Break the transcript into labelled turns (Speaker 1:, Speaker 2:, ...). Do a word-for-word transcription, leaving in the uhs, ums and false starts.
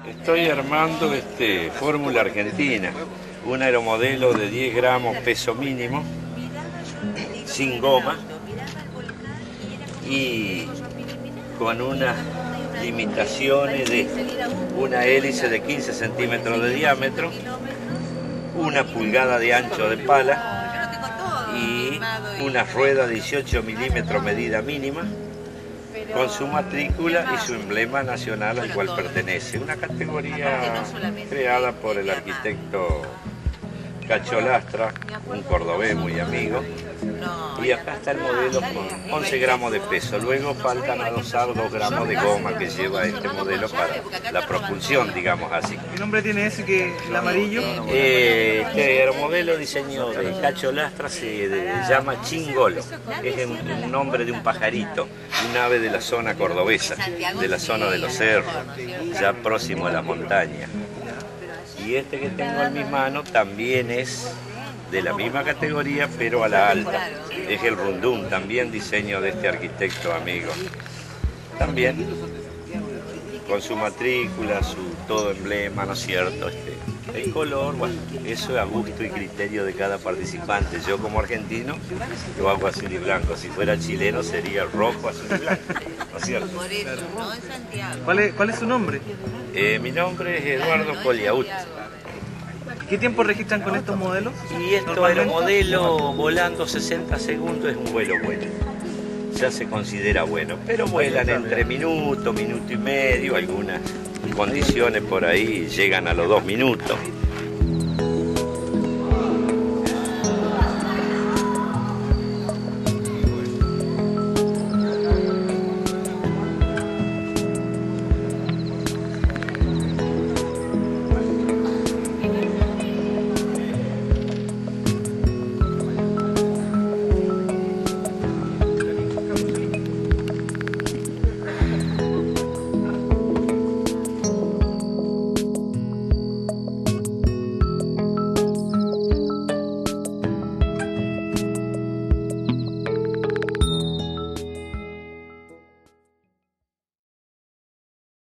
Speaker 1: Estoy armando este Fórmula Argentina, un aeromodelo de diez gramos peso mínimo, sin goma y con unas limitaciones de una hélice de quince centímetros de diámetro, una pulgada de ancho de pala y una rueda dieciocho milímetros medida mínima, con su matrícula y su emblema nacional al cual pertenece. Una categoría creada por el arquitecto Cacho Lastra, un cordobés muy amigo. Y acá está el modelo con once gramos de peso. Luego faltan adosar dos gramos de goma que lleva este modelo para la propulsión, digamos así.
Speaker 2: ¿Qué nombre tiene ese, que el amarillo?
Speaker 1: Eh, este aeromodelo diseño de Cacho Lastra se de, llama Chingolo. Es un, un nombre de un pajarito, un ave de la zona cordobesa, de la zona de los cerros, ya próximo a la montaña. Y este que tengo en mis manos también es de la misma categoría, pero a la alta. Es el Rundum, también diseño de este arquitecto amigo. También con su matrícula, su todo emblema, ¿no es cierto? Este, el color, bueno, eso es a gusto y criterio de cada participante. Yo como argentino lo hago azul y blanco. Si fuera chileno sería rojo, azul y blanco, ¿no es cierto?
Speaker 2: ¿Cuál es, cuál es su nombre?
Speaker 1: Eh, mi nombre es Eduardo Coliaut.
Speaker 2: ¿Qué tiempo registran con estos modelos?
Speaker 1: Y estos aeromodelos volando sesenta segundos es un vuelo bueno. Ya se considera bueno, pero vuelan entre minuto, minuto y medio, algunas condiciones por ahí llegan a los dos minutos.